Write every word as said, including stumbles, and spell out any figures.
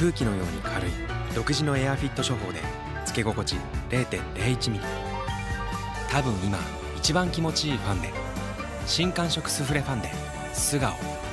空気のように軽い独自のエアフィット処方でつけ心地 れいてんれいいちミリ。多分今一番気持ちいいファンデ、新感触スフレファンデ素顔。